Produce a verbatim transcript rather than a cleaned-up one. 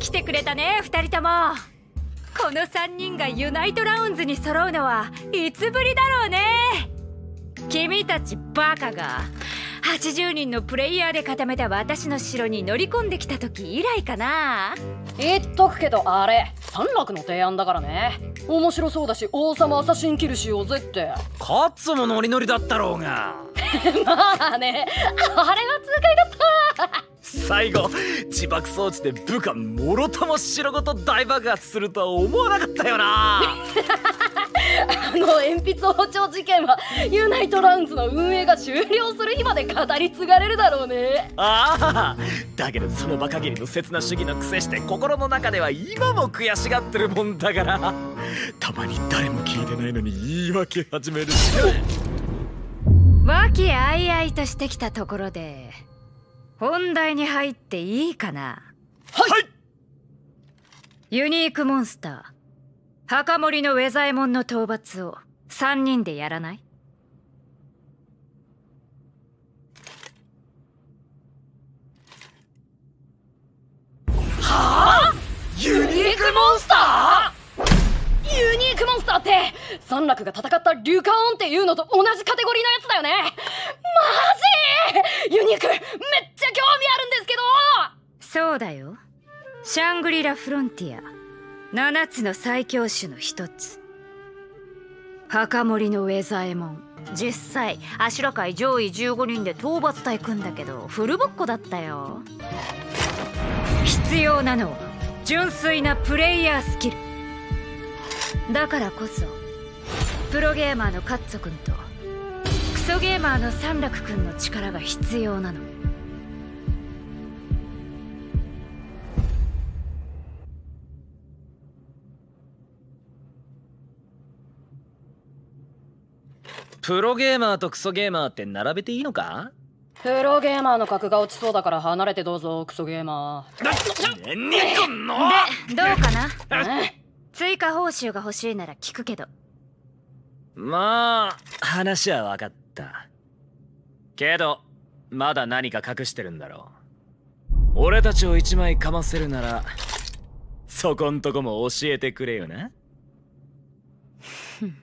来てくれたね、二人とも。この三人がユナイトラウンズに揃うのはいつぶりだろうね。君たちバカがはちじゅうにんのプレイヤーで固めた私の城に乗り込んできた時以来かな。 言っとくけどあれ三楽の提案だからね。面白そうだし王様アサシンキルしようぜって。 カッツもノリノリだったろうが。 まあね、あれは痛快だった。 最後自爆装置で部下もろとも城ごと大爆発するとは思わなかったよな。 あの鉛筆包丁事件はユナイトラウンズの運営が終了する日まで語り継がれるだろうね。 ああ、だけどその場限りの刹那主義の癖して心の中では今も悔しがってるもんだから、たまに誰も聞いてないのに言い訳始めるし。 和気あいあいとしてきたところで本題に入っていいかな。 はい。 ユニークモンスター墓守のウェザエモンの討伐をさんにんでやらない？ はあ？ユニークモンスター？ユニークモンスターって三楽が戦ったリュカオンっていうのと同じカテゴリーのやつだよね。マジ？ユニークめっちゃ興味あるんですけど。 そうだよ、シャングリラ・フロンティア、ななつの最強種の一つ、墓守のウェザエモン。実際アシュラ界上位じゅうごにんで討伐隊組んだけどフルボッコだったよ。必要なのは純粋なプレイヤースキルだからこそ、プロゲーマーのカッツォ君とクソゲーマーのサンラク君の力が必要なの。 プロゲーマーとクソゲーマーって並べていいのか？ プロゲーマーの格が落ちそうだから離れてどうぞクソゲーマー。 ねんにこんのでどうかな？追加報酬が欲しいなら聞くけど。 まあ話は分かった。けどまだ何か隠してるんだろう。俺たちを一枚かませるならそこんとこも教えてくれよな。